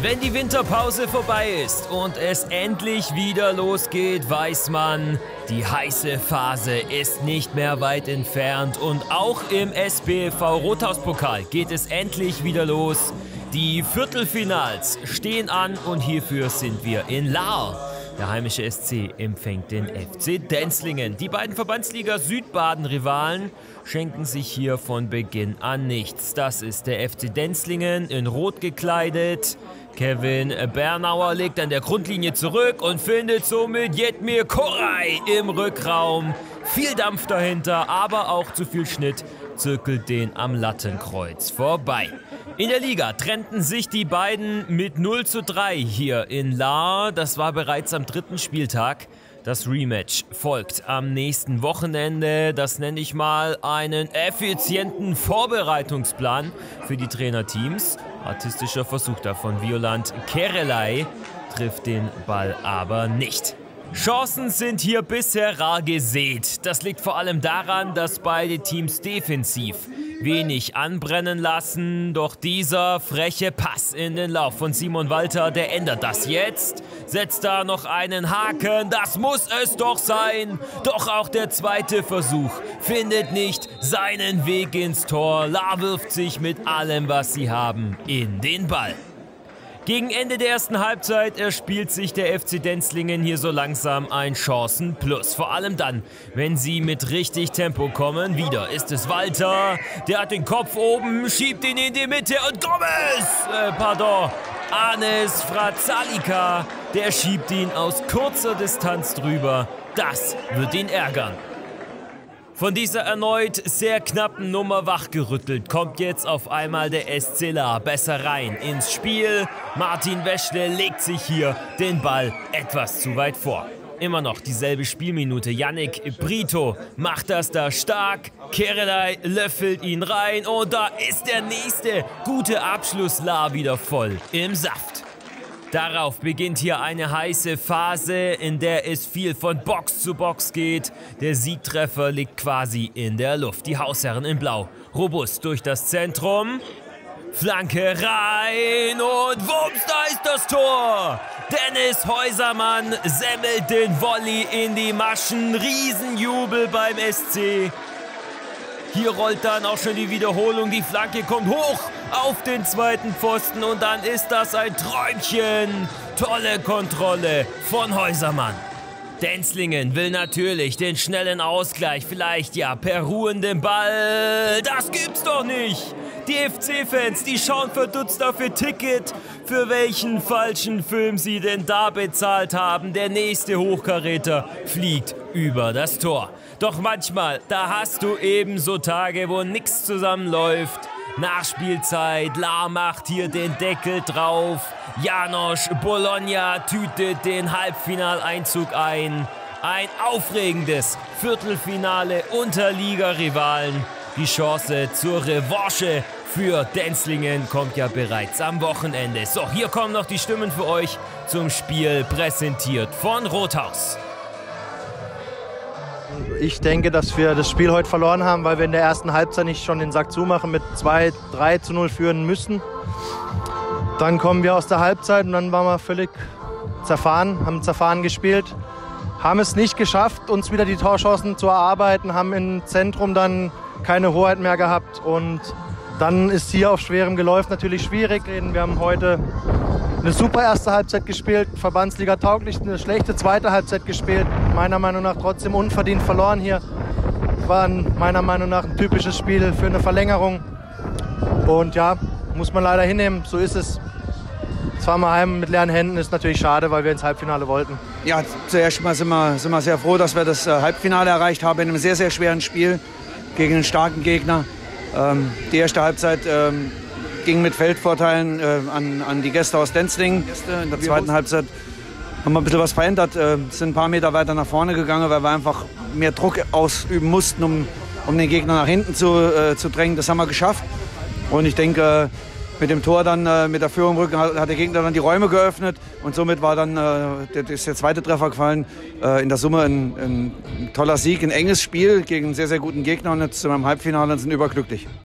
Wenn die Winterpause vorbei ist und es endlich wieder losgeht, weiß man, die heiße Phase ist nicht mehr weit entfernt. Und auch im SpFV Rothauspokal geht es endlich wieder los. Die Viertelfinals stehen an und hierfür sind wir in Lahr. Der heimische SC empfängt den FC Denzlingen. Die beiden Verbandsliga-Südbaden-Rivalen schenken sich hier von Beginn an nichts. Das ist der FC Denzlingen in Rot gekleidet. Kevin Bernauer legt an der Grundlinie zurück und findet somit Jetmir Koray im Rückraum. Viel Dampf dahinter, aber auch zu viel Schnitt zirkelt den am Lattenkreuz vorbei. In der Liga trennten sich die beiden mit 0:3 hier in Lahr. Das war bereits am 3. Spieltag. Das Rematch folgt am nächsten Wochenende. Das nenne ich mal einen effizienten Vorbereitungsplan für die Trainerteams. Artistischer Versuch davon. Violant Kerelay trifft den Ball aber nicht. Chancen sind hier bisher rar gesät. Das liegt vor allem daran, dass beide Teams defensiv wenig anbrennen lassen. Doch dieser freche Pass in den Lauf von Simon Walter, der ändert das jetzt. Setzt da noch einen Haken, das muss es doch sein. Doch auch der zweite Versuch findet nicht seinen Weg ins Tor. Lahr wirft sich mit allem, was sie haben, in den Ball. Gegen Ende der ersten Halbzeit erspielt sich der FC Denzlingen hier so langsam ein Chancenplus. Vor allem dann, wenn sie mit richtig Tempo kommen. Wieder ist es Walter, der hat den Kopf oben, schiebt ihn in die Mitte und Anes Frazalika, der schiebt ihn aus kurzer Distanz drüber. Das wird ihn ärgern. Von dieser erneut sehr knappen Nummer wachgerüttelt kommt jetzt auf einmal der SC Lahr besser rein ins Spiel. Martin Weschle legt sich hier den Ball etwas zu weit vor. Immer noch dieselbe Spielminute. Yannick Brito macht das da stark. Kerelay löffelt ihn rein und da ist der nächste gute Abschluss. Lahr wieder voll im Saft. Darauf beginnt hier eine heiße Phase, in der es viel von Box zu Box geht. Der Siegtreffer liegt quasi in der Luft. Die Hausherren in Blau, robust durch das Zentrum. Flanke rein und wumms, da ist das Tor. Dennis Häusermann semmelt den Volley in die Maschen. Riesenjubel beim SC. Hier rollt dann auch schon die Wiederholung. Die Flanke kommt hoch auf den zweiten Pfosten und dann ist das ein Träumchen. Tolle Kontrolle von Häusermann. Denzlingen will natürlich den schnellen Ausgleich, vielleicht ja per ruhendem Ball. Das gibt's doch nicht. Die FC-Fans, die schauen verdutzt auf ihr Ticket, für welchen falschen Film sie denn da bezahlt haben. Der nächste Hochkaräter fliegt über das Tor. Doch manchmal, da hast du eben so Tage, wo nichts zusammenläuft. Nachspielzeit, Lahr macht hier den Deckel drauf. Janosch Bologna tütet den Halbfinaleinzug ein. Ein aufregendes Viertelfinale unter Liga-Rivalen. Die Chance zur Revanche für Denzlingen kommt ja bereits am Wochenende. So, hier kommen noch die Stimmen für euch zum Spiel, präsentiert von Rothaus. Ich denke, dass wir das Spiel heute verloren haben, weil wir in der ersten Halbzeit nicht schon den Sack zumachen, mit 2-3:0 führen müssen. Dann kommen wir aus der Halbzeit und dann waren wir völlig zerfahren, haben zerfahren gespielt, haben es nicht geschafft, uns wieder die Torchancen zu erarbeiten, haben im Zentrum dann keine Hoheit mehr gehabt und dann ist hier auf schwerem Geläuf natürlich schwierig. Wir haben heute eine super erste Halbzeit gespielt, Verbandsliga tauglich, eine schlechte zweite Halbzeit gespielt. Meiner Meinung nach trotzdem unverdient verloren hier. War meiner Meinung nach ein typisches Spiel für eine Verlängerung. Und ja, muss man leider hinnehmen, so ist es. Zwar mal heim mit leeren Händen, ist natürlich schade, weil wir ins Halbfinale wollten. Ja, zuerst mal sind wir sehr froh, dass wir das Halbfinale erreicht haben in einem sehr, sehr schweren Spiel gegen einen starken Gegner. Die erste Halbzeit ging mit Feldvorteilen an die Gäste aus Denzlingen. In der zweiten Halbzeit haben wir ein bisschen was verändert, sind ein paar Meter weiter nach vorne gegangen, weil wir einfach mehr Druck ausüben mussten, um den Gegner nach hinten zu drängen. Das haben wir geschafft. Und ich denke, mit dem Tor dann, mit der Führung im Rücken, hat der Gegner dann die Räume geöffnet. Und somit war dann ist der zweite Treffer gefallen. In der Summe ein toller Sieg, ein enges Spiel gegen einen sehr, sehr guten Gegner. Und jetzt sind wir im Halbfinale und sind überglücklich.